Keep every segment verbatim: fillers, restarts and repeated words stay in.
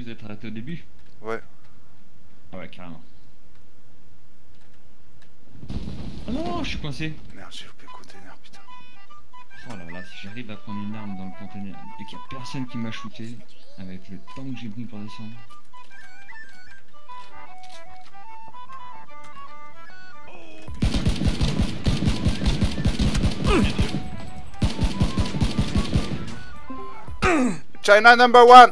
vous êtes arrêté au début? Ouais. Ah ouais, carrément. Oh non, je suis coincé. Merde, j'ai loupé le container, putain. Oh là là, si j'arrive à prendre une arme dans le conteneur et qu'il n'y a personne qui m'a shooté, avec le temps que j'ai pris pour descendre. China number one.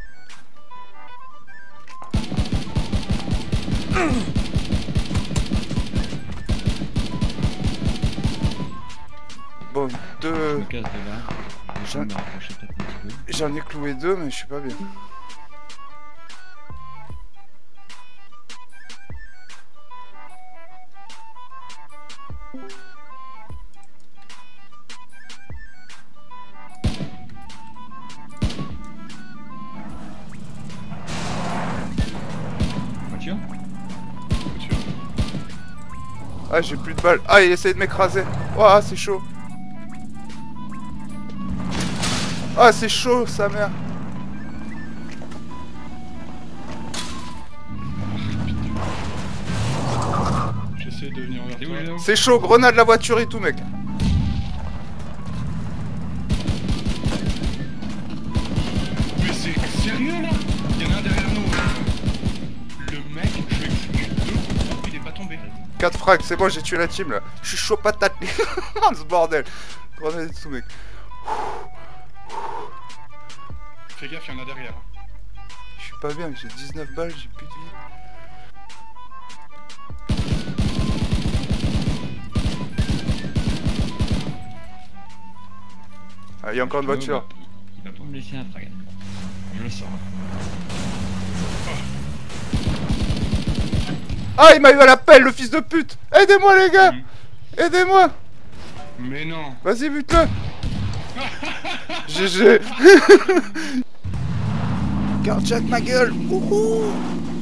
Bon, deux... Je me casse de là. Je vais me rapprocher peut-être un petit peu. J'en ai cloué deux, mais je suis pas bien. Voiture? Ah, j'ai plus de balles. Ah, il essaie de m'écraser. Ouah, c'est chaud. Ah, c'est chaud, sa mère. J'essaie de venir vers toi. C'est chaud, grenade la voiture et tout, mec. Mais c'est sérieux là? Il y en a un derrière nous. Le mec, je l'ai foutu deux coups, il est pas tombé. quatre frags, c'est bon, j'ai tué la team là. Je suis chaud patate. Ce bordel. Grenade et tout, mec. Fais gaffe, il y en a derrière. Je suis pas bien, j'ai dix-neuf balles, j'ai plus de vie. Ah, il y a encore une voiture. Il va pas me laisser un frag. Je le sens. Ah, il m'a eu à la pelle, le fils de pute. Aidez-moi, les gars. Mmh. Aidez-moi. Mais non. Vas-y, bute-le. G G. Carjack ma gueule. Ouhou.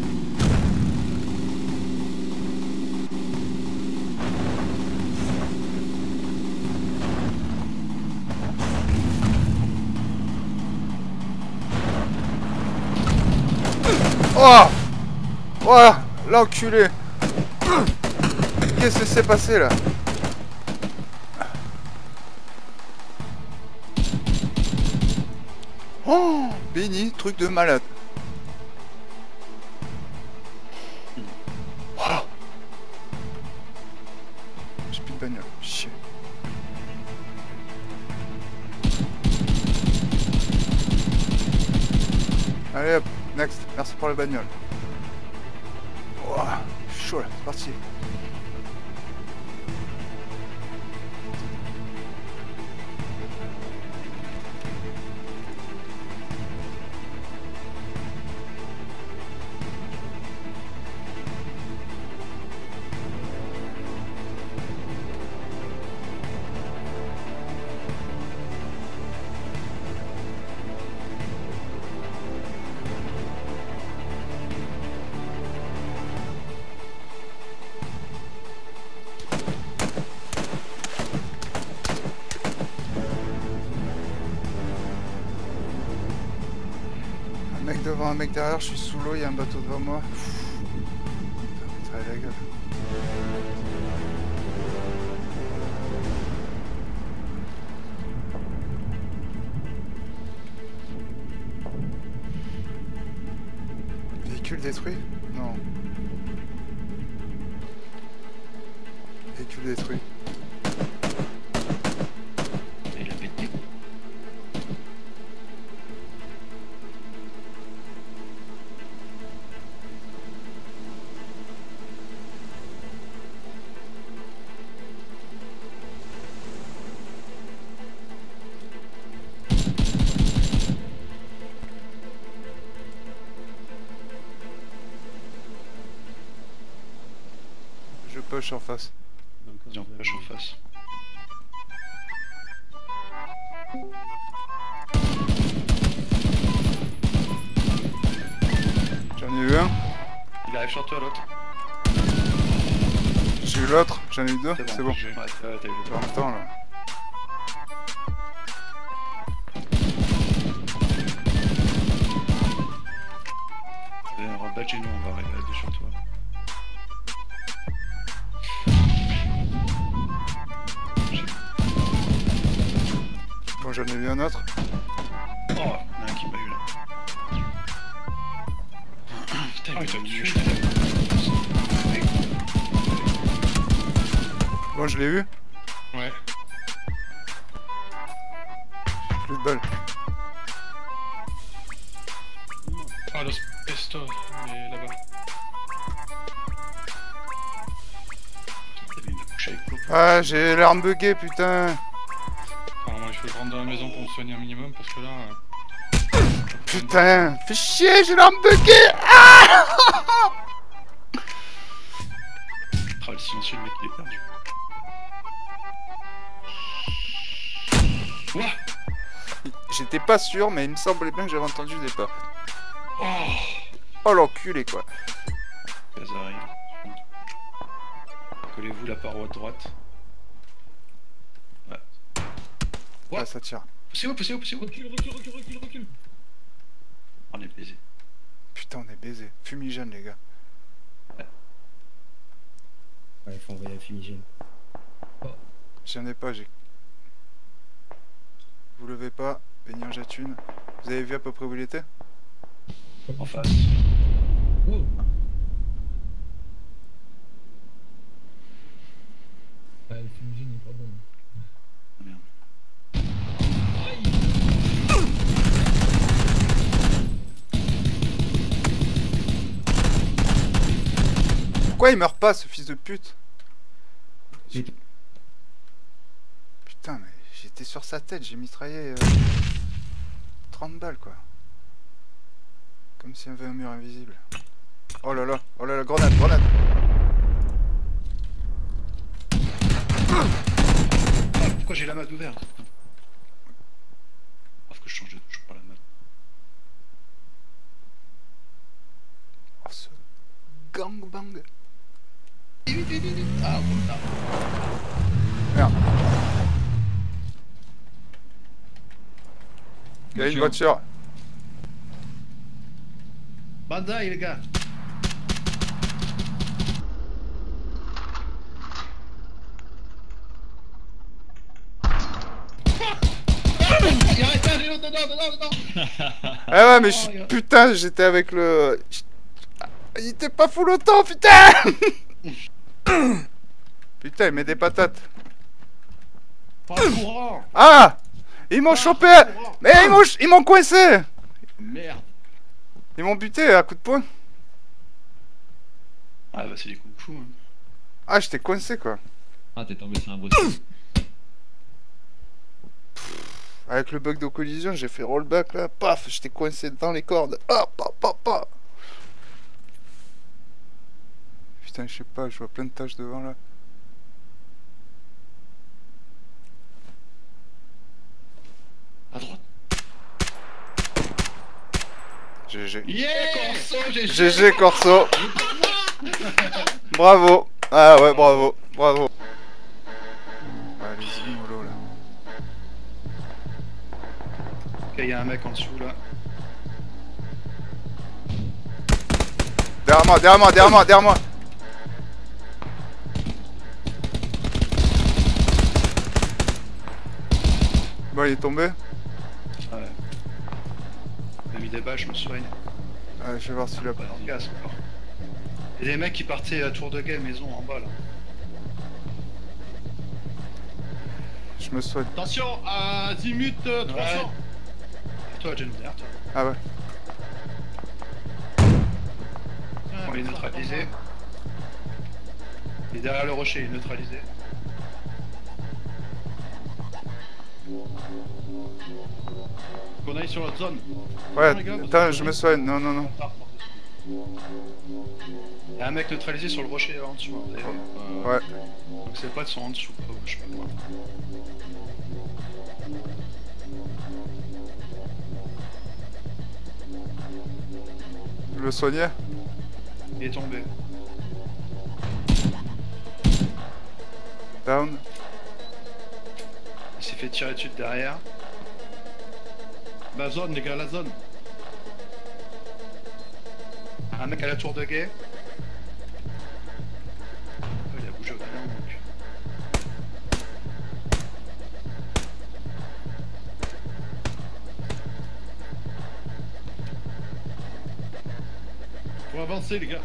Oh. Oh, l'enculé. Qu'est-ce que s'est passé là? Oh, béni, truc de malade. Oh. J'ai plus de bagnole, chier. Allez hop, next, merci pour la bagnole. Oh, chaud là, c'est parti. Un mec devant, un mec derrière, je suis sous l'eau, il y a un bateau devant moi. Putain, ça a la gueule. Véhicule détruit? Non. Véhicule détruit. Il a pété. Je push en face. Viens, on pêche en face. J'en ai eu un. Il arrive sur toi l'autre. J'ai eu l'autre, j'en ai eu deux, c'est bon. j'ai- Ouais, t'as t'as eu le En même temps là. pas de chez nous, on va arriver à deux sur toi. Bon, j'en ai vu un autre. Oh, il y en a un qui m'a eu là. Putain, il t'a tué. Bon, je l'ai vu. Ouais. Plus de balles. Ah, le pesto, il est là-bas. T'avais une couche avec l'eau. Ah, j'ai l'arme buggée, putain. Alors, moi, je vais rentrer dans la maison pour me soigner un minimum parce que là. Euh... Putain, fais chier, j'ai l'arme buggée. Ah Ah, le silencieux, le mec, il est perdu. Ouah. J'étais pas sûr, mais il me semblait bien que j'avais entendu des pas. Oh, Oh l'enculé quoi. ça arrive. Collez-vous la paroi de droite. Ouais. Ah, ça tire. Poussez-vous, poussez-vous, poussez-vous. Recule, recule, recule, recule, recule. On est baisé. Putain, on est baisé. Fumigène, les gars. Ouais, il faut envoyer un fumigène. J'en ai pas, j'ai. Vous levez pas, Benny en jette une. Vous avez vu à peu près où il était? En face. Oh. Ah, le fumigène n'est pas bon. Ah, merde. Pourquoi il meurt pas, ce fils de pute? Mais- Putain, mais j'étais sur sa tête, j'ai mitraillé euh, trente balles quoi. Comme s'il y avait un mur invisible. Oh là là, oh là là, grenade, grenade. Ah, pourquoi j'ai la map ouverte? Parce que je change de touche pour la map. Oh ce gangbang. Ah, putain. Merde. Il y a une voiture. Banzai, les gars. Il arrête pas, j'ai l'autre dedans, dedans, dedans. Ah ouais, mais je... putain, j'étais avec le... Il était pas full auto, putain. Putain, il met des patates. Pas courant. Ah, ils m'ont chopé. Mais ils m'ont ils m'ont coincé. Merde. Ils m'ont buté à coup de poing. Ah bah c'est des coups de fou. Hein. Ah, j'étais coincé quoi. Ah, t'es tombé sur un brossis. Avec le bug de collision, j'ai fait rollback là, paf, j'étais coincé dans les cordes. Hop, hop, hop, hop. Putain, je sais pas, je vois plein de taches devant là. À droite. G G. Yeah, Corso, G G. G G Corso. Bravo. Ah ouais, bravo, bravo. Allez-y, mollo là. Ok, il y a un mec en dessous là. Derrière moi, derrière moi, derrière moi, derrière moi. Bon, il est tombé. Ouais. Il a mis des balles, je me soigne. Ouais, je vais voir celui-là. Pas dans le casque encore. Et des mecs qui partaient à tour de guet maison en bas là. Je me soigne. Attention, à Zimut euh, trois cents. Ouais. Toi, Jen, derrière toi. Ah ouais. On est neutralisé. Il est derrière le rocher, il est neutralisé. Qu'on aille sur l'autre zone. Ouais, les gars, parce attends, que- je me soigne. Non, non, non. Il y a un mec neutralisé sur le rocher en dessous. Hein, vous avez vu. Euh, Ouais. Donc c'est pas de son en dessous, quoi, je sais pas quoi. Le soigner. Il est tombé. Down. Il s'est fait tirer dessus de derrière. La zone, les gars, la zone. Un mec à la tour de guet. Oh, il a bougé au dernier moment, donc. Faut avancer, les gars.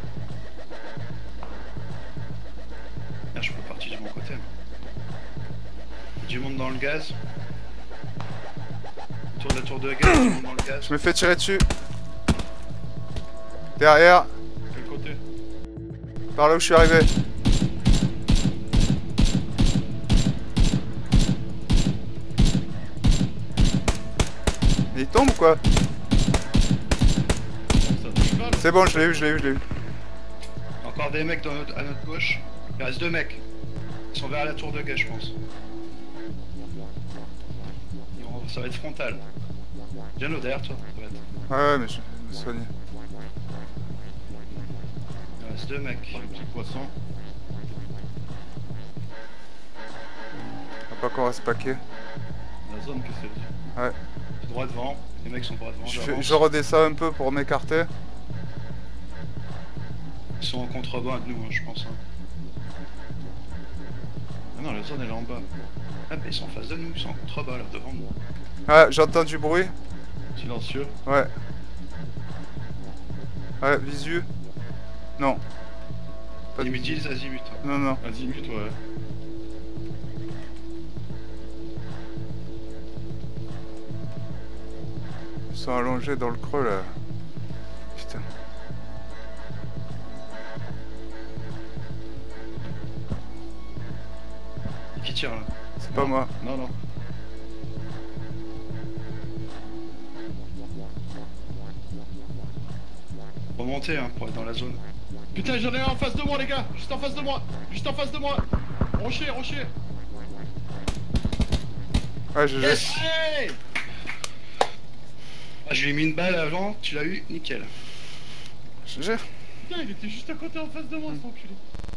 Ah, je peux partir du bon côté. Moi. Du monde dans le gaz. Autour de la tour de guet, du monde dans le gaz. Je me fais tirer dessus. Derrière, Quel côté? par là où je suis arrivé. Il tombe ou quoi? Ça te rigole? C'est bon, je l'ai eu, je l'ai eu, je l'ai eu. Encore des mecs dans notre- à notre gauche. Il reste deux mecs. Ils sont vers la tour de guet, je pense. Ils vont- Ça va être frontal. Viens l'eau derrière toi, ça va être. Ouais, ouais, mais je vais me soigner. Il reste deux mecs. Petit poisson. On va pas qu'on reste paquet. La zone, qu'est-ce qu'elle dit? Ouais. Droit devant. Les mecs sont droit devant. Je, fais- j'avance. je redescends un peu pour m'écarter. Ils sont en contrebas de nous, hein, je pense. hein. Ah non, la zone, elle est en bas. Ah, mais ils sont en face de nous, ils sont en contrebas là, devant nous. Ouais, j'entends du bruit. Silencieux. Ouais. Ouais, visu. Non. Pas de Ils me visu. disent azimut. hein. Non, non. Azimut, ouais. Ils sont allongés dans le creux là. Putain. Qui tire là? C'est pas Non. moi. Non, non. Remonter hein, pour être dans la zone. Putain, j'en ai un en face de moi, les gars. Juste en face de moi. Juste en face de moi. Rocher, rocher. Ouais, je Yes! Hey Ah, je lui ai mis une balle avant, tu l'as eu, nickel. G G. Putain, il était juste à côté en face de moi, cet enculé.